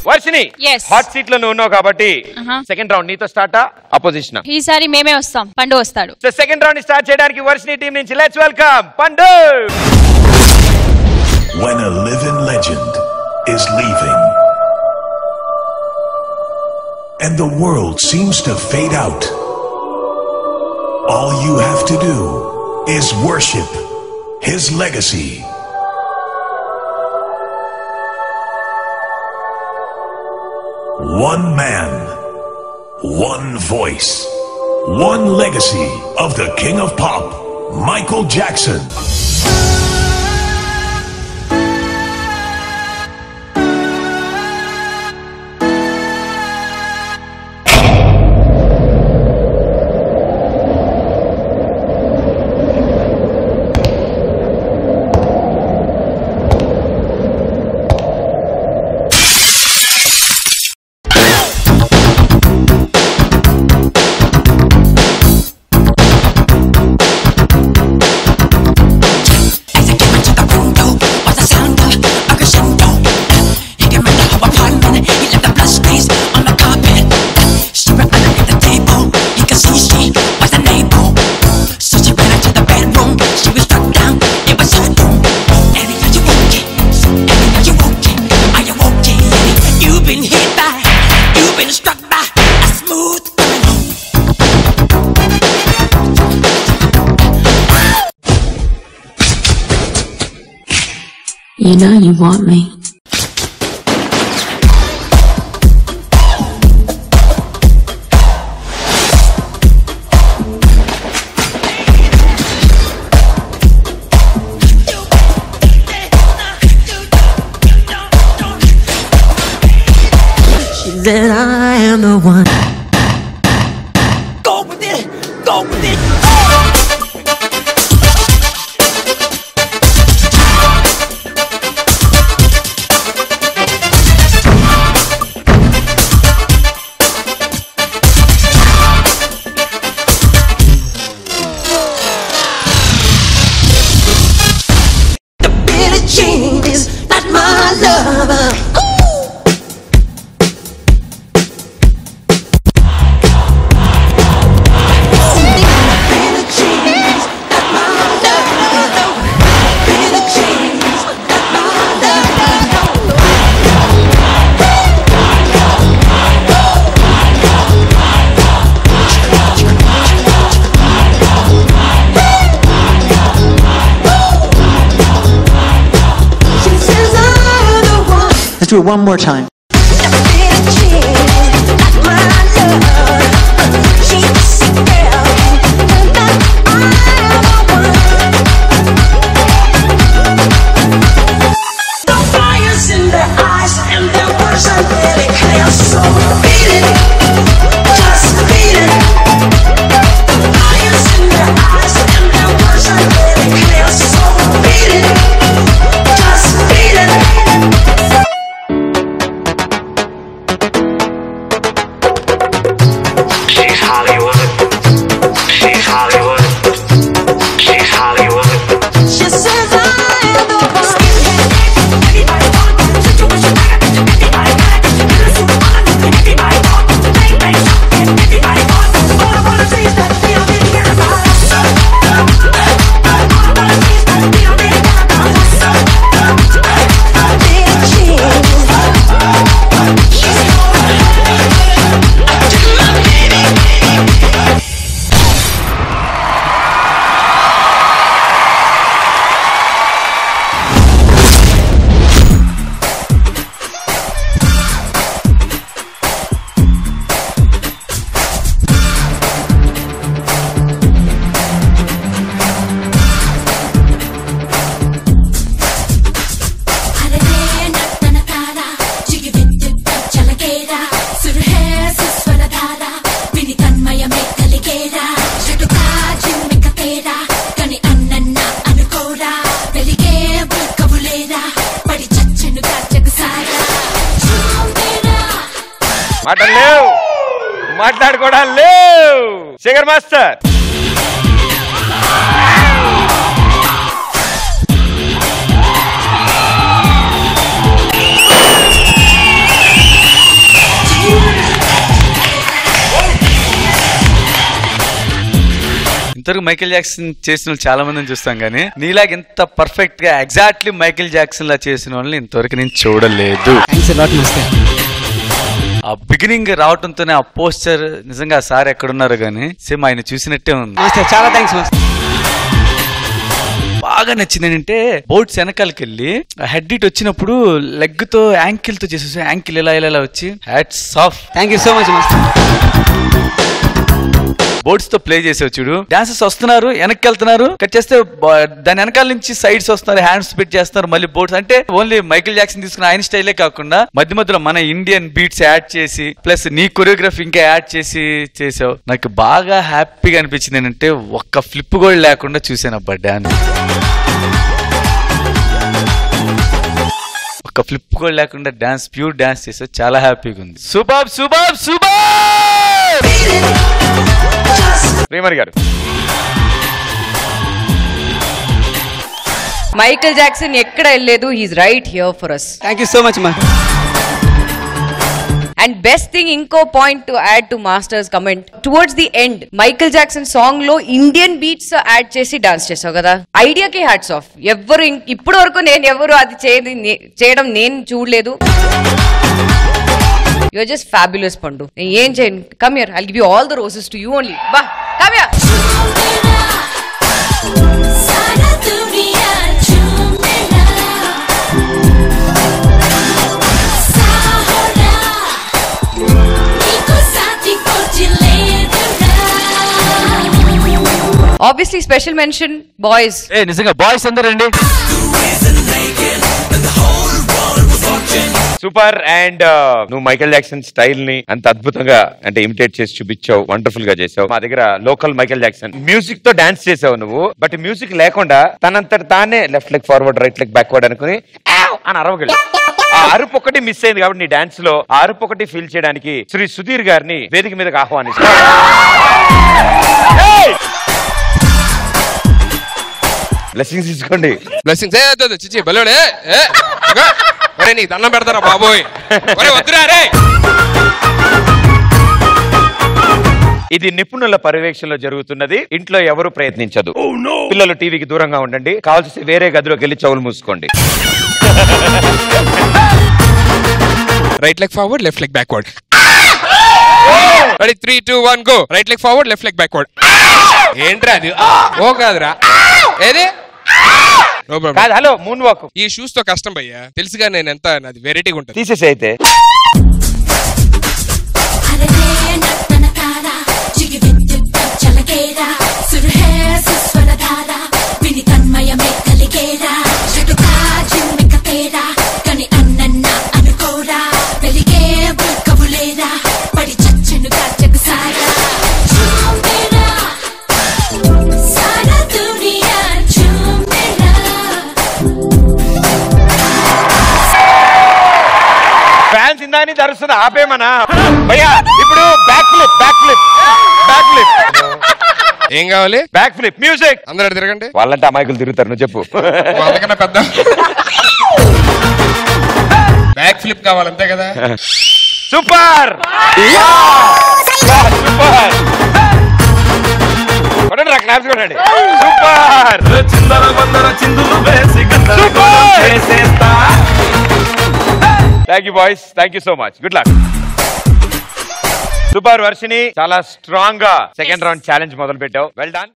Varshini hot seat లో నువ్వు ఉన్నావు కాబట్టి సెకండ్ రౌండ్ నీతో స్టార్ట్ అపోజిషన్ ఈసారి మేమే వస్తాం పండు వస్తాడు సో సెకండ్ రౌండ్ స్టార్ట్ చేయడానికి వర్షిని టీం నుంచి let's welcome Pandu When a living legend is leaving and the world seems to fade out, all you have to do is worship his legacy. One man, one voice, one legacy of the King of Pop, Michael Jackson. You know you want me. She said I am the one. Go with it, go with it. Let's do it one more time. మాటలేవు మాట్లాడుకోవడం లేవు Shekhar master ఇంతవరకు Michael Jackson చేసిన వాళ్ళు చాలా మందిని చూస్తాం కానీ నీలాగా ఇంత పర్ఫెక్ట్ గా ఎగ్జాక్ట్లీ మైకేల్ జాక్సన్ లా చేసిన వాళ్ళని ఇంతవరకు నేను చూడలేదు. ఆ బిగినింగ్ రావడంతోనే ఆ పోస్టర్ నిజంగా సార్ ఎక్కడున్నారు కానీ సేమ్ ఆయన చూసినట్టే ఉంది. చాలా థ్యాంక్స్. బాగా నచ్చింది ఏంటంటే బోట్స్ వెనకాలకి వెళ్ళి హెడ్ ఇట్ వచ్చినప్పుడు లెగ్ తో యాంకిల్ తో చేసేసి యాంకిల్ ఇలా ఇలా వచ్చి hats off. Thank you so much. Boards తో ప్లే చేసే చూడు, డాన్సెస్ వస్తున్నారు వెనక్కి వెళ్తున్నారు, కట్ చేస్తే దాని వెనకాల నుంచి సైడ్స్ వస్తున్నారు, హ్యాండ్స్ పెట్టి చేస్తున్నారు, మళ్ళీ బోర్డ్స్ అంటే ఓన్లీ మైకేల్ జాక్సన్ తీసుకున్న ఆయన స్టైలే కాకుండా మధ్య మధ్యలో మన ఇండియన్ బీట్స్ యాడ్ చేసి ప్లస్ నీ కొరియోగ్రఫీ ఇంకా యాడ్ చేసి చేసావు. నాకు బాగా హ్యాపీగా అనిపించింది ఏంటంటే ఒక్క ఫ్లిప్ కూడా లేకుండా చూసాను అబ్బా డాన్స్. ఒక్క ఫ్లిప్ కూడా లేకుండా డాన్స్ ప్యూర్ డాన్స్ చేసావు, చాలా హ్యాపీగా ఉంది. Super super super. రేమర్ గారు, మైకేల్ జాక్సన్ ఎక్కడ వెళ్ళలేదు, he's right here for us. Thank you so much మా. అండ్ బెస్ట్ థింగ్, ఇంకో point to add to masters comment, towards the end Michael Jackson song లో ఇండియన్ బీట్స్ యాడ్ చేసి dance చేసావు కదా, ఐడియాకి హ్యాట్స్ ఆఫ్. ఎవ్వరు ఇప్పటి వరకు నేను ఎవరు అది చేయడం నేను చూడలేదు. You're just fabulous, Pandu. ఏం చేయండి, come here, I'll give you all the roses to you only. Bah, come here. Obviously special mention boys. నిజంగా బాయ్స్ అందరండి సూపర్. అండ్ నువ్వు మైకేల్ జాక్సన్ స్టైల్ ని అంత అద్భుతంగా అంటే ఇమిటేట్ చేసి చూపించావు, వండర్ఫుల్ గా చేసావు. మా దగ్గర లోకల్ మైకేల్ జాక్సన్ మ్యూజిక్ తో డాన్స్ చేసావు నువ్వు, బట్ మ్యూజిక్ లేకుండా తనంతట తానే left leg forward right leg backward అనుకుని అని అరవగలి. ఆ అరుపు ఒకటి మిస్ అయింది కాబట్టి నీ డాన్స్ లో ఆ అరుపు ఒకటి ఫీల్ చేయడానికి శ్రీ సుధీర్ గారిని వేదిక మీదకి ఆహ్వానిస్తాను. బ్లెస్సింగ్స్ తీసుకోండి. బ్లెస్సింగ్స్ చిచి బలోడే నీకు దండం పెడతారా బాబోయ్, వద్దురా రే. ఇది నిపుణుల పర్యవేక్షణలో జరుగుతున్నది, ఇంట్లో ఎవరు ప్రయత్నించదు. పిల్లలు టీవీకి దూరంగా ఉండండి, కావాల్సి వేరే గదిలోకి వెళ్ళి చెవులు మూసుకోండి. Right leg forward, left leg backward. Ready 3 2 1 go. Right leg forward, left leg backward. ఏంట్రా అది? ఓ కాదురా, ఏది? No problem. Hello moonwalk. ఈ షూస్ తో కష్టం భయ్యా, తెలుసుగా నేను ఎంత నాది వెరైటీగా ఉంటుంది. తీసేసి అయితే ఫ్యాన్స్ జరుస్తుంది ఆపేమనా భయ్యా. ఇప్పుడు back flip back flip back flip. ఏం కావాలి? Back flip music. అందరూ తిరగండి. వాళ్ళంటే అమాయకులు తిరుగుతారు, నువ్వు చెప్పు. వాళ్ళకన్నా పెద్ద బ్యాక్ ఫ్లిప్ కావాలి అంతే కదా. Super super. క్లాప్స్ కొనండి. Super thank you boys, thank you so much, good luck. Super Varshini, చాలా స్ట్రాంగ్ గా సెకండ్ రౌండ్ ఛాలెంజ్ మొదలు పెట్టావు, వెల్ డన్.